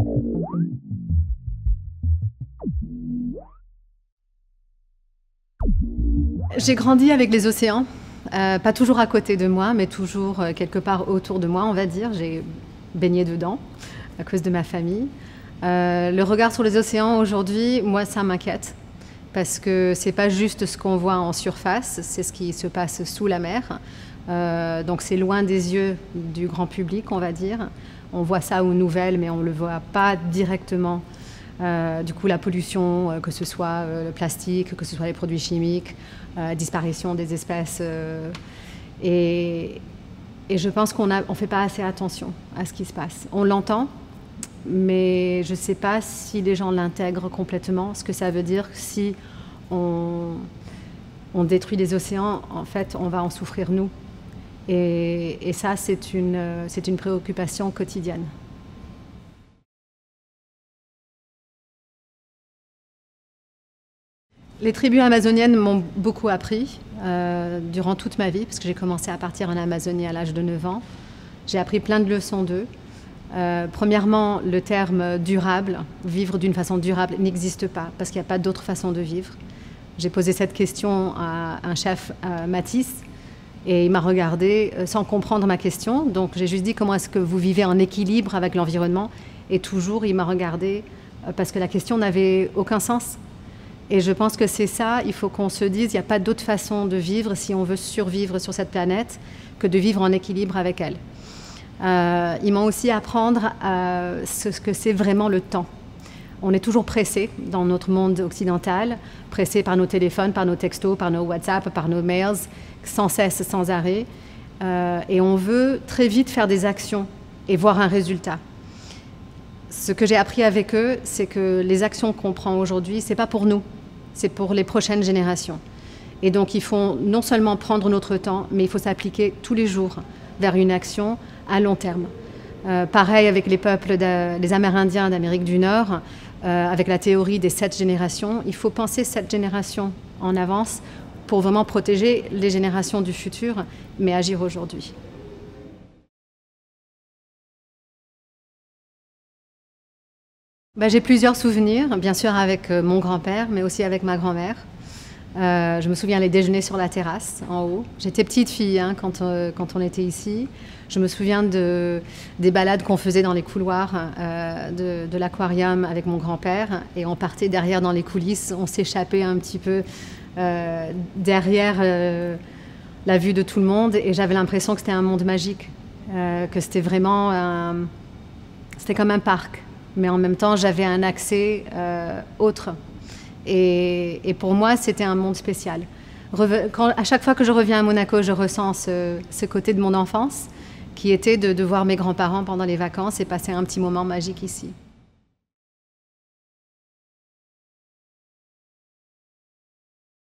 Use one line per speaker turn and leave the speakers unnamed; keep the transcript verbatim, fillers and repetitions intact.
J'ai grandi avec les océans, euh, pas toujours à côté de moi, mais toujours euh, quelque part autour de moi, on va dire. J'ai baigné dedans à cause de ma famille. Euh, le regard sur les océans aujourd'hui, moi, ça m'inquiète parce que c'est pas juste ce qu'on voit en surface, c'est ce qui se passe sous la mer. Euh, donc c'est loin des yeux du grand public, on va dire. On voit ça aux nouvelles, mais on ne le voit pas directement. Euh, du coup, la pollution, euh, que ce soit euh, le plastique, que ce soit les produits chimiques, euh, disparition des espèces. Euh, et, et je pense qu'on ne fait pas assez attention à ce qui se passe. On l'entend, mais je ne sais pas si les gens l'intègrent complètement. Ce que ça veut dire si on, on détruit les océans, en fait, on va en souffrir nous. Et, et ça, c'est une, c'est une préoccupation quotidienne. Les tribus amazoniennes m'ont beaucoup appris euh, durant toute ma vie, parce que j'ai commencé à partir en Amazonie à l'âge de neuf ans. J'ai appris plein de leçons d'eux. Euh, premièrement, le terme durable, vivre d'une façon durable, n'existe pas, parce qu'il n'y a pas d'autre façon de vivre. J'ai posé cette question à un chef, à Matisse, et il m'a regardé sans comprendre ma question. Donc j'ai juste dit comment est-ce que vous vivez en équilibre avec l'environnement, et toujours il m'a regardé parce que la question n'avait aucun sens. Et je pense que c'est ça, il faut qu'on se dise, il n'y a pas d'autre façon de vivre si on veut survivre sur cette planète que de vivre en équilibre avec elle. Euh, ils m'ont aussi apprendre euh, ce que c'est vraiment le temps. On est toujours pressé dans notre monde occidental, pressé par nos téléphones, par nos textos, par nos WhatsApp, par nos mails, sans cesse, sans arrêt. Euh, et on veut très vite faire des actions et voir un résultat. Ce que j'ai appris avec eux, c'est que les actions qu'on prend aujourd'hui, ce n'est pas pour nous, c'est pour les prochaines générations. Et donc il faut non seulement prendre notre temps, mais il faut s'appliquer tous les jours vers une action à long terme. Euh, pareil avec les peuples, de, les Amérindiens d'Amérique du Nord, euh, avec la théorie des sept générations, il faut penser sept générations en avance pour vraiment protéger les générations du futur, mais agir aujourd'hui. Ben, j'ai plusieurs souvenirs, bien sûr avec euh, mon grand-père, mais aussi avec ma grand-mère. Euh, je me souviens les déjeuners sur la terrasse, en haut. J'étais petite fille hein, quand, euh, quand on était ici. Je me souviens de, des balades qu'on faisait dans les couloirs euh, de, de l'aquarium avec mon grand-père. Et on partait derrière dans les coulisses, on s'échappait un petit peu euh, derrière euh, la vue de tout le monde. Et j'avais l'impression que c'était un monde magique, euh, que c'était vraiment... un, c'était comme un parc. Mais en même temps, j'avais un accès euh, autre. Et, et pour moi, c'était un monde spécial. Reve quand, à chaque fois que je reviens à Monaco, je ressens ce, ce côté de mon enfance, qui était de, de voir mes grands-parents pendant les vacances et passer un petit moment magique ici.